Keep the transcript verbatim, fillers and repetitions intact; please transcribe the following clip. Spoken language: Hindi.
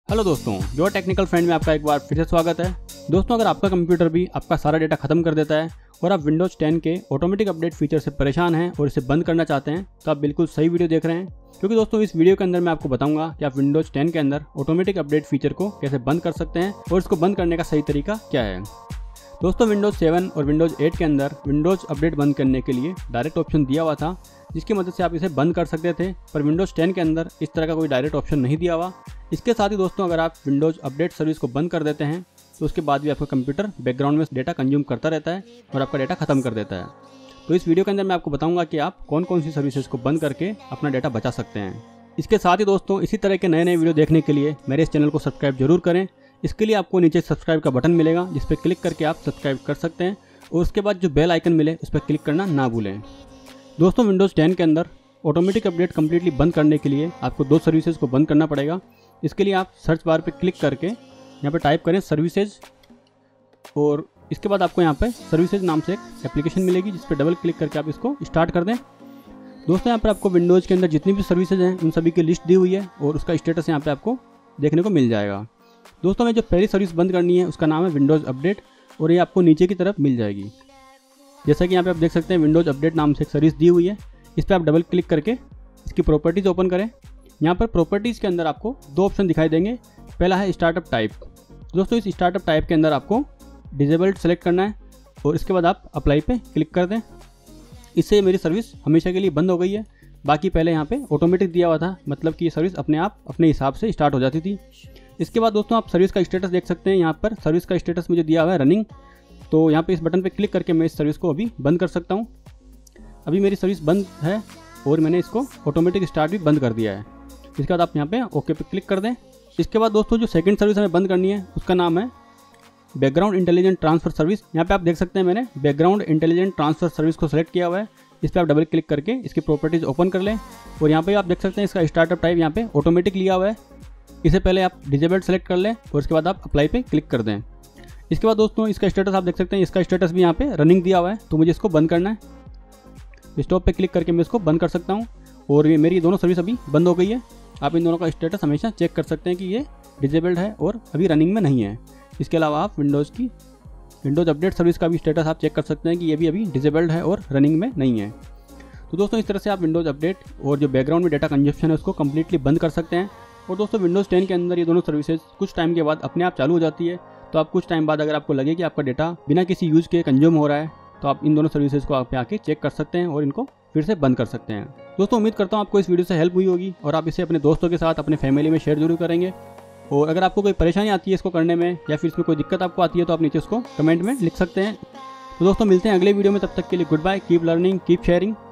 हेलो दोस्तों, योर टेक्निकल फ्रेंड में आपका एक बार फिर से स्वागत है। दोस्तों, अगर आपका कंप्यूटर भी आपका सारा डेटा खत्म कर देता है और आप विंडोज़ टेन के ऑटोमेटिक अपडेट फीचर से परेशान हैं और इसे बंद करना चाहते हैं तो आप बिल्कुल सही वीडियो देख रहे हैं, क्योंकि दोस्तों इस वीडियो के अंदर मैं आपको बताऊंगा कि आप विंडोज़ टेन के अंदर ऑटोमेटिक अपडेट फीचर को कैसे बंद कर सकते हैं और इसको बंद करने का सही तरीका क्या है। दोस्तों, विंडोज़ सेवन और विंडोज़ एट के अंदर विंडोज़ अपडेट बंद करने के लिए डायरेक्ट ऑप्शन दिया हुआ था, जिसकी मदद से आप इसे बंद कर सकते थे, पर विंडोज़ टेन के अंदर इस तरह का कोई डायरेक्ट ऑप्शन नहीं दिया हुआ। इसके साथ ही दोस्तों, अगर आप विंडोज़ अपडेट सर्विस को बंद कर देते हैं तो उसके बाद भी आपका कंप्यूटर बैकग्राउंड में डेटा कंज्यूम करता रहता है और आपका डेटा खत्म कर देता है। तो इस वीडियो के अंदर मैं आपको बताऊंगा कि आप कौन कौन सी सर्विसेज को बंद करके अपना डेटा बचा सकते हैं। इसके साथ ही दोस्तों, इसी तरह के नए नए वीडियो देखने के लिए मेरे इस चैनल को सब्सक्राइब जरूर करें। इसके लिए आपको नीचे सब्सक्राइब का बटन मिलेगा, जिस पर क्लिक करके आप सब्सक्राइब कर सकते हैं और उसके बाद जो बेल आइकन मिले उस पर क्लिक करना ना भूलें। दोस्तों, विंडोज़ टेन के अंदर ऑटोमेटिक अपडेट कम्प्लीटली बंद करने के लिए आपको दो सर्विसेज को बंद करना पड़ेगा। इसके लिए आप सर्च बार पे क्लिक करके यहाँ पे टाइप करें सर्विसेज, और इसके बाद आपको यहाँ पे सर्विसेज नाम से एक एप्लीकेशन मिलेगी, जिस पे डबल क्लिक करके आप इसको स्टार्ट कर दें। दोस्तों, यहाँ पर आपको विंडोज़ के अंदर जितनी भी सर्विसेज हैं उन सभी की लिस्ट दी हुई है और उसका स्टेटस यहाँ पे आपको देखने को मिल जाएगा। दोस्तों, में जो पहली सर्विस बंद करनी है उसका नाम है विंडोज़ अपडेट, और ये आपको नीचे की तरफ मिल जाएगी। जैसा कि यहाँ पे आप देख सकते हैं, विंडोज़ अपडेट नाम से एक सर्विस दी हुई है। इस पर आप डबल क्लिक करके इसकी प्रॉपर्टीज़ ओपन करें। यहाँ पर प्रॉपर्टीज़ के अंदर आपको दो ऑप्शन दिखाई देंगे। पहला है स्टार्टअप टाइप। दोस्तों, इस स्टार्टअप टाइप के अंदर आपको डिसेबल्ड सेलेक्ट करना है और इसके बाद आप अप्लाई पे क्लिक कर दें। इससे मेरी सर्विस हमेशा के लिए बंद हो गई है। बाकी पहले यहाँ पे ऑटोमेटिक दिया हुआ था, मतलब कि ये सर्विस अपने आप अपने हिसाब से स्टार्ट हो जाती थी। इसके बाद दोस्तों, आप सर्विस का स्टेटस देख सकते हैं। यहाँ पर सर्विस का स्टेटस मुझे दिया हुआ है रनिंग, तो यहाँ पे इस बटन पे क्लिक करके मैं इस सर्विस को अभी बंद कर सकता हूँ। अभी मेरी सर्विस बंद है और मैंने इसको ऑटोमेटिक स्टार्ट भी बंद कर दिया है। इसके बाद आप यहाँ पे ओके पे क्लिक कर दें। इसके बाद दोस्तों, जो सेकंड सर्विस हमें बंद करनी है उसका नाम है बैकग्राउंड इंटेलिजेंट ट्रांसफर सर्विस। यहाँ पे आप देख सकते हैं मैंने बैकग्राउंड इंटेलिजेंट ट्रांसफर सर्विस को सेलेक्ट किया हुआ है। इस पर आप डबल क्लिक करके इसकी प्रॉपर्टीज़ ओपन कर लें और यहाँ पे आप देख सकते हैं इसका स्टार्टअप टाइप यहाँ पे ऑटोमेटिक लिया हुआ है। इसे पहले आप डिसेबल्ड सेलेक्ट कर लें और उसके बाद आप अप्लाई पे क्लिक कर दें। इसके बाद दोस्तों, इसका स्टेटस आप देख सकते हैं, इसका स्टेटस भी यहाँ पे रनिंग दिया हुआ है, तो मुझे इसको बंद करना है। स्टॉप पे क्लिक करके मैं इसको बंद कर सकता हूँ और ये मेरी दोनों सर्विस अभी बंद हो गई है। आप इन दोनों का स्टेटस हमेशा चेक कर सकते हैं कि ये डिसेबल्ड है और अभी रनिंग में नहीं है। इसके अलावा आप विंडोज़ की विंडोज़ अपडेट सर्विस का भी स्टेटस आप चेक कर सकते हैं कि ये भी अभी डिसेबल्ड है और रनिंग में नहीं है। तो दोस्तों, इस तरह से आप विंडोज़ अपडेट और जो बैकग्राउंड में डेटा कंजप्शन है उसको कम्प्लीटली बंद कर सकते हैं। और दोस्तों, विंडोज़ टेन के अंदर ये दोनों सर्विसेज कुछ टाइम के बाद अपने आप चालू हो जाती है। तो आप कुछ टाइम बाद अगर आपको लगे कि आपका डेटा बिना किसी यूज़ के कंज्यूम हो रहा है, तो आप इन दोनों सर्विसेज को आप पे आके चेक कर सकते हैं और इनको फिर से बंद कर सकते हैं। दोस्तों, उम्मीद करता हूँ आपको इस वीडियो से हेल्प हुई होगी और आप इसे अपने दोस्तों के साथ, अपने फैमिली में शेयर जरूर करेंगे। और अगर आपको कोई परेशानी आती है इसको करने में या फिर इसमें कोई दिक्कत आपको आती है तो आप नीचे उसको कमेंट में लिख सकते हैं। तो दोस्तों, मिलते हैं अगले वीडियो में। तब तक के लिए good bye, keep learning, keep sharing.